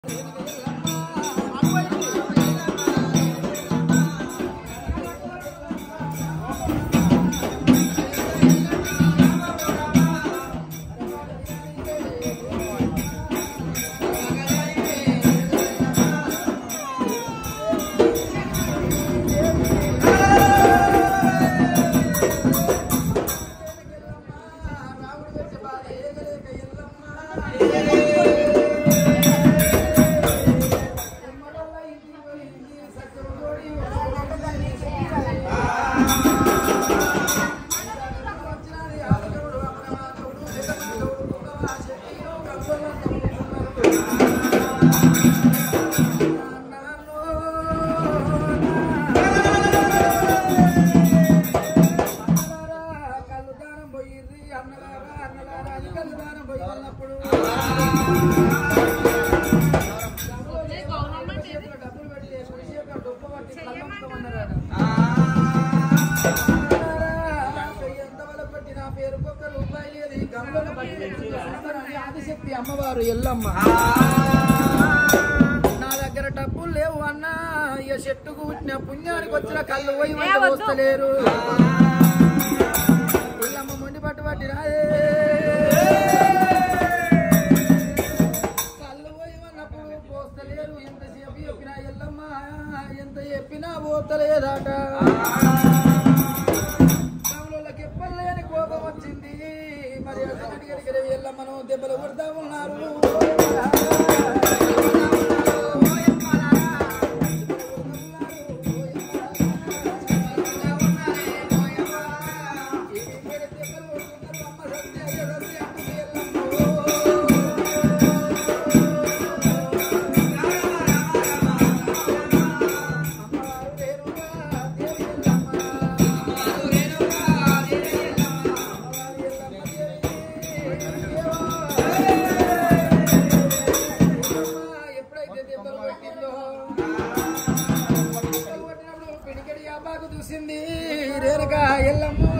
ఆదిశక్తి అమ్మవారు ఎల్లమ్మ నా దగ్గర డబ్బులు లేవు అన్నా ఇక చెట్టుకు పుట్టిన పుణ్యానికి వచ్చిన కళ్ళు పోయి వస్తలేరు ఎల్లమ్మ మొండి పట్టుబట్టి రాదే కళ్ళు పోయి అన్నప్పుడు పోస్తలేరు ఎంతసేపు చెప్పినా ఎల్లమ్మ ఎంత చెప్పినా పోతలేదట ఎప్పలేని కోపం వచ్చింది మరి అసలు ఎల్లమ్మను దెబ్బలు కొడతా ఉన్నారు చూసింది రేణుక ఎల్లమ్మ